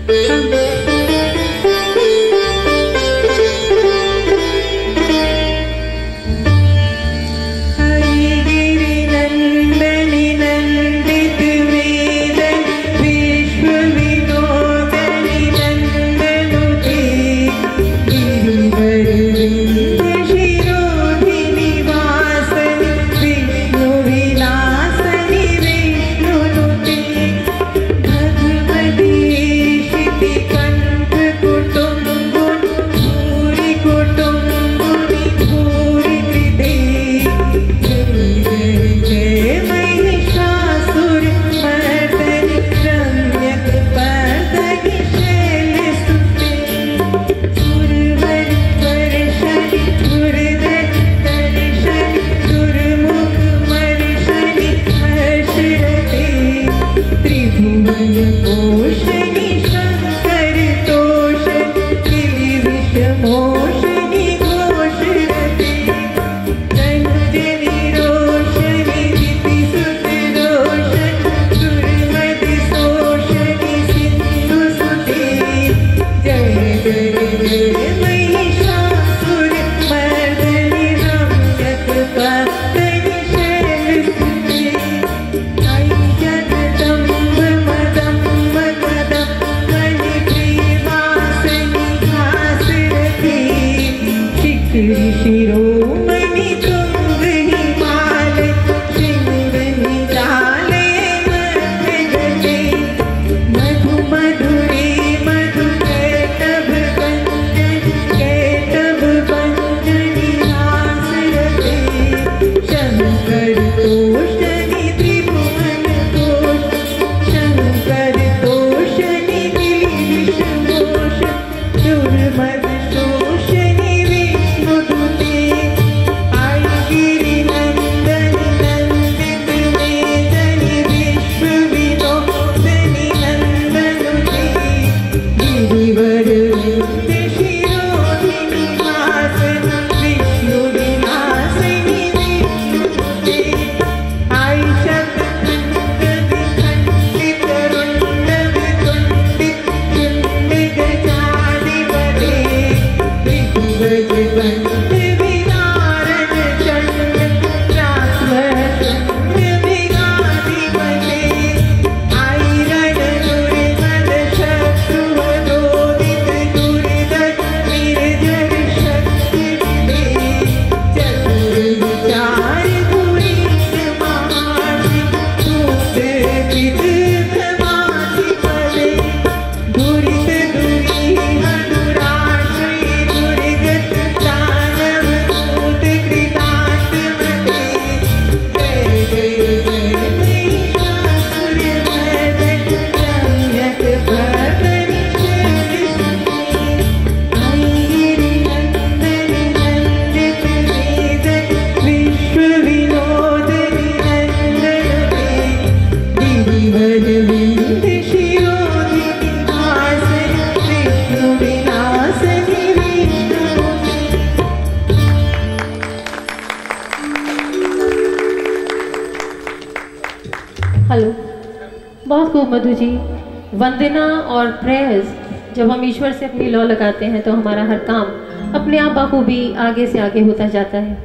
Hello, बहुत खूब मधु जी। वंदना और प्रेयर्स जब हम ईश्वर से अपनी लौ लगाते हैं तो हमारा हर काम अपने आप बखूबी आगे से आगे होता जाता है।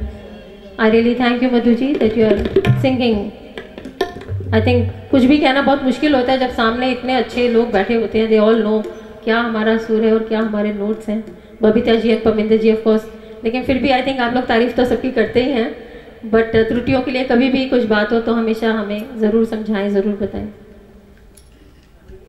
I really thank you Madhu ji that you are singing. I think कुछ भी कहना बहुत मुश्किल होता है जब सामने इतने अच्छे लोग बैठे होते हैं। दे ऑल नो क्या हमारा सुर है और क्या हमारे नोट्स हैं। बबीता जी और पमिंदर जी ऑफ कोर्स, लेकिन फिर भी आई थिंक आप लोग तारीफ तो सबकी करते ही हैं, बट त्रुटियों के लिए कभी भी कुछ बात हो तो हमेशा हमें ज़रूर समझाएं, ज़रूर बताएं।